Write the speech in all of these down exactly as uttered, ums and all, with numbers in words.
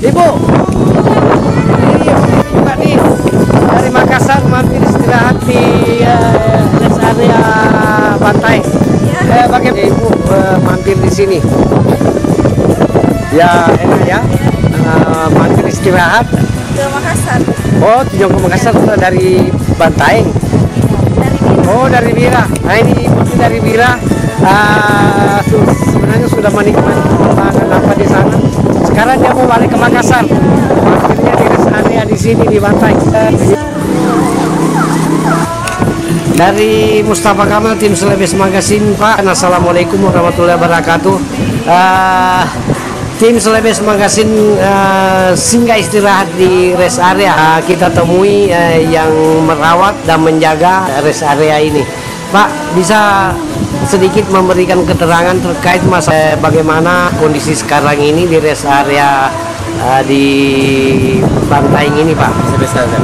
Ibu, iya, Pak nih dari Makassar mampir istirahat di uh, rest area Bantai. Eh, bagaimana Ibu uh, mampir di sini? Ya enak ya, uh, mampir istirahat. Ke Makassar. Oh, tujuan ke Makassar dari Bantai. Dari Bira. Oh, dari Bira. Nah ini Ibu dari Bira. Uh, sebenarnya sudah menikmati pemandangan apa di sana. Sekarang dia mau balik ke Makassar. Akhirnya di rest area di sini di Bantai. Dari Mustafa Kamal, tim Selebes Magazine, Pak. Assalamualaikum warahmatullahi wabarakatuh. Uh, tim Selebes Magazine uh, singgah istirahat di rest area. Uh, kita temui uh, yang merawat dan menjaga rest area ini. Pak, bisa sedikit memberikan keterangan terkait masalah bagaimana kondisi sekarang ini di rest area uh, di Bantai ini, Pak? Sebesar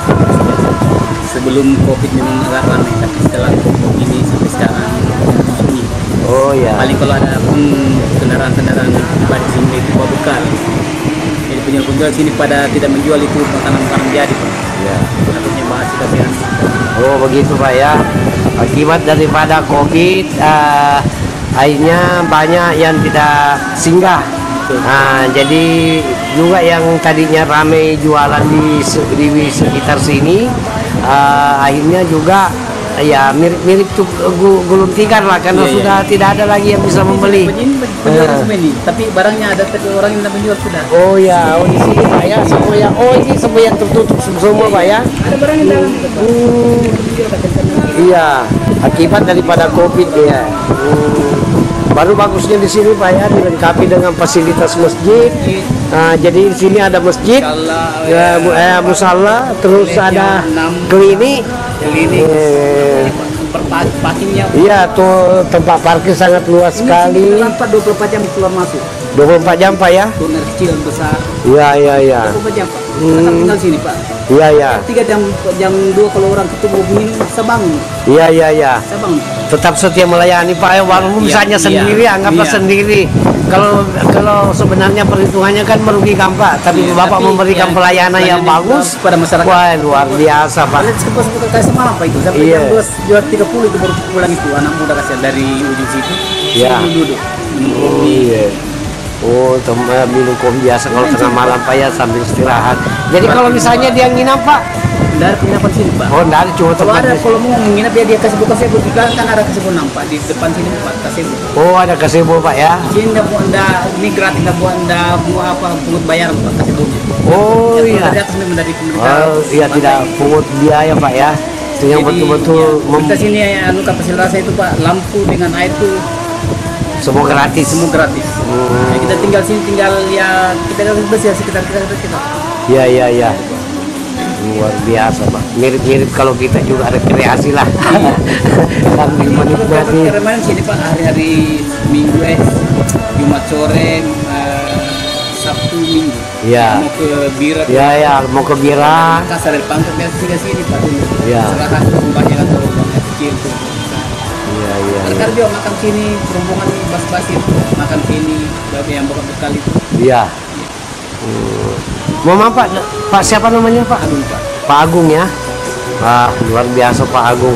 sebelum COVID memang agak ramai, tapi setelah COVID ini sampai sekarang sunyi. Oh ya. Paling kalau ada pun kendaraan-kendaraan pribadi sini itu bukan. Jadi penjual-penjual sini pada tidak menjual itu makanan-makanan jadi, Pak. Ya. Takutnya bahas kasihan. Oh begitu, Pak ya. Akibat daripada COVID, uh, akhirnya banyak yang tidak singgah. Nah, jadi juga yang tadinya ramai jualan di, di sekitar sini, uh, akhirnya juga ya mirip-mirip tuh gulung tikar lah, karena iya, sudah iya. tidak ada lagi yang bisa membeli. Penjual uh. semua ini, tapi barangnya ada, tapi orang yang tidak menjual sudah. Oh ya, oh di sini Pak ya, semua yang, oh ini semua yang tertutup semua Pak ya. Ada barang yang dalam. Hmm. Iya, akibat daripada COVID ya. Hmm. Baru bagusnya di sini Pak ya, dilengkapi dengan fasilitas masjid. Nah, jadi di sini ada masjid, ya, eh, musala, terus ada klinik. Klinik. Eh, Parkingnya. Iya, tuh tempat parkir sangat luas sekali. Lampat dua puluh empat jam keluar masuk. dua puluh empat jam Pak ya? Tuner kecil dan besar. Iya, iya, iya. dua puluh empat jam Pak. Hmm. Kita tinggal sini Pak. Iya, iya. Tiga jam jam dua kalau orang ketemu minum sabang. Iya, iya, iya. Sabang. Tetap setia melayani Pak ya, walaupun Iya, misalnya iya, sendiri, anggaplah iya. sendiri. Kalau kalau sebenarnya perhitungannya kan merugikan Pak, tapi Iya, Bapak tapi memberikan ya, pelayanan yang pelayanan bagus kepada masyarakat. Wah, luar biasa Pak. Kalian sempat sempat kasih semalam Pak itu sampai Iya. jam dua tiga puluh itu baru pulang itu anak muda kasih dari ujung situ. Iya. Duduk duduk. Minum Oh kopi. iya. Oh, teman minum kopi biasa kalau tengah malam Pak ya, sambil istirahat. Jadi kalau misalnya dia nginap Pak, Dari penginapan sini Pak. oh dari cuma Kalau ada tempat. kalau mau menginap dia dia kasih buka sebut di belakang kan ada kasih nampak di depan sini Pak kasih. Oh ada gazebo Pak ya. Sini ndak buat ndak ini gratis ndak buat ndak mau apa pungut bayar Pak kasih buku. Oh Yang iya. Dari atas memang dari pemerintah. Oh iya, tidak pungut biaya Pak ya. Itu yang Jadi, betul-betul ya, mem- kita sini ya anu kapasitas itu Pak, lampu dengan air itu semua gratis. semua gratis. Hmm. Ya, kita tinggal sini tinggal ya kita harus bersih sekitar kita kita. Iya iya iya. Luar biasa Pak. Mirip-mirip kalau kita juga rekreasi lah. Sambil menikmati. Kemarin sini Pak hari-hari Minggu eh Jumat sore eh, Sabtu Minggu. Iya. Mau ke Bira. Iya ya, mau ke Bira. Kasar dari pangkat biasa tinggal sini Pak. Iya. Serahkan banyak atau banyak kecil tuh. Iya iya. iya. Karena dia makan sini rombongan bas-bas itu makan sini bagi yang bawa bekal itu. Iya. Hmm. Mama Pak, Pak siapa namanya Pak? Aduh Pak. Pak Agung ya. Wah, luar biasa Pak Agung.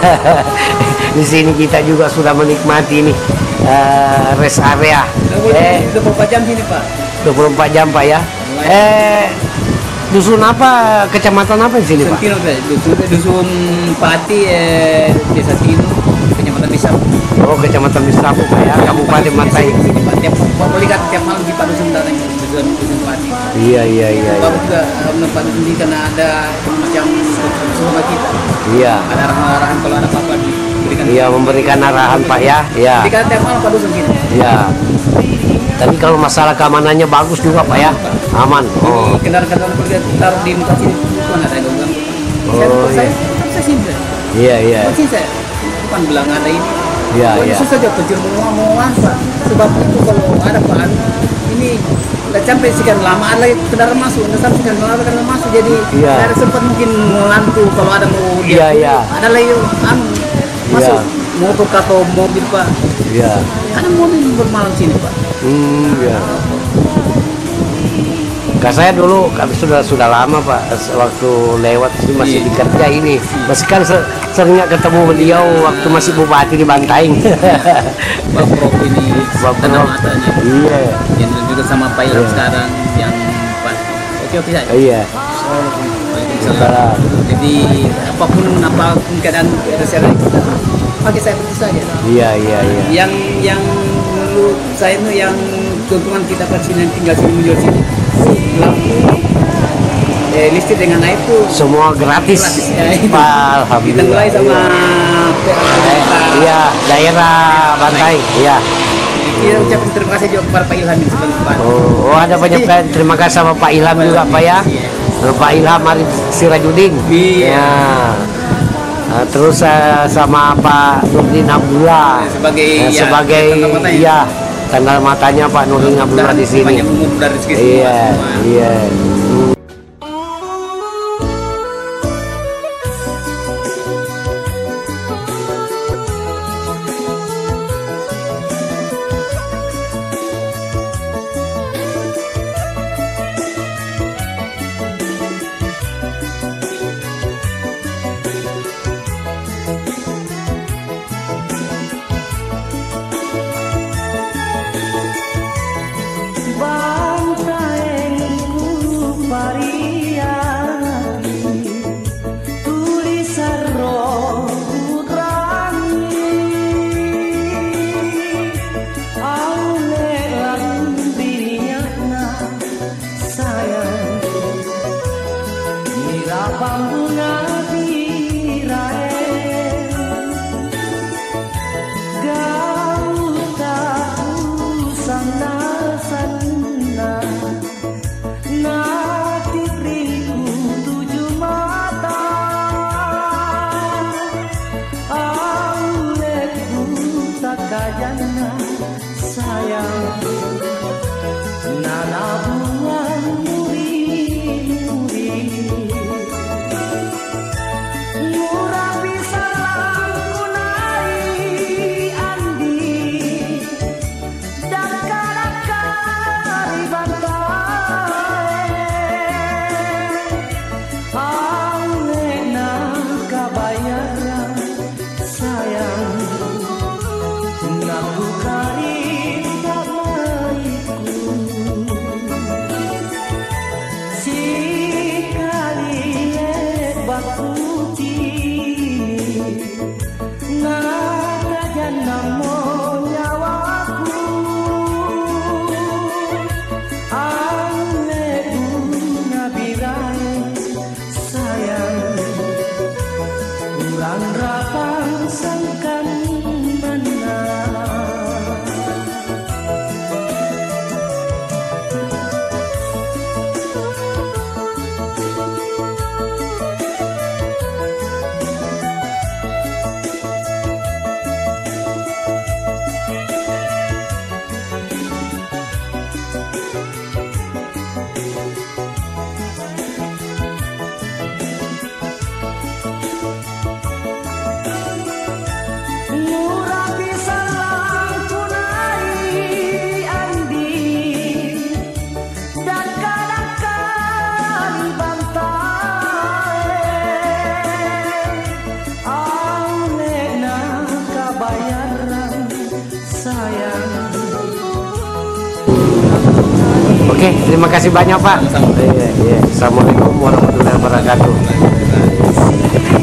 Di sini kita juga sudah menikmati nih uh, rest area. Eh, dua puluh empat jam sini Pak. dua puluh empat jam Pak ya. Eh, dusun apa, kecamatan apa di sini Pak? Sentino Pak. Dusun, dusun Pati eh, Desa Tino, Kecamatan Bisapu. Oh, kecamatan Bisapu Pak ya, Kabupaten Bantai. Sini Pak. Tiap boleh kan tiap malam di Pak dusun datang dusun dusun Pati. Iya iya iya. Baru Iya. juga menempat dusun ini karena ada macam semua kita. Iya. Ada arahan-arahan kalau ada apa-apa diberikan. Iya, memberikan arahan Pak ya. Iya. Jadi kan tiap malam Pak dusun sini. Iya. Tapi kalau masalah keamanannya bagus juga Pak ya, aman. Oh. Jadi kendaraan-kendaraan pergi taruh di muka sini bukan ada gangguan. Oh, Saya iya. saya saya sini. Iya iya. Sini saya bukan bilang ada ini. Iya Pokoknya iya. susah aja pencuri mau mau Pak. Sebab itu kalau ada Pak ini nggak sampai sekian lama ada lagi kendaraan masuk, nggak sampai sekian lama kendaraan masuk. Jadi Iya. ada sempat mungkin melantu kalau ada mau Iya, iya. ada lagi anu masuk motor atau mobil Pak. Iya. Ada mobil bermalam sini Pak. Hmm, ya. Kak saya dulu kami sudah sudah lama Pak, waktu lewat sini masih Iya. dikerja ini. Masih kan se- seringnya ketemu beliau waktu masih bupati di Bantaing. Pak Prof ini Pak tanah Prof. matanya. Iya, Yang juga sama Pak Ilham Iya. sekarang yang Pak. Oke oke saja. iya. Waalaikumsalam. Jadi apapun apapun keadaan kesehatan kita pakai saya begitu saja. Iya, iya, iya. Yang yang menurut saya itu yang keuntungan kita pada sini tinggal sini menjual sini lampu, eh, listrik dengan air itu Semua gratis. gratis ya, itu. Pak, Kita mulai sama Iya. pemerintah. Iya, daerah Bantaing. Iya. Kita ucapkan terima kasih juga kepada Pak Ilham yang sudah membantu. Oh, oh ada penyampaian terima kasih sama Pak Ilham juga Pak ya. Pak Ilham Arif Sirajudin. Iya. Ya. Nah, terus eh, sama Pak Nurdin Abdullah Sebagai Eh, ya, sebagai tanda matanya. iya tanda matanya Pak Nurdin Abdullah di sini. Banyak umur dari rezeki semua. Iya, semua. iya. Oke, terima kasih banyak Pak. Iya, iya. Assalamualaikum warahmatullahi wabarakatuh.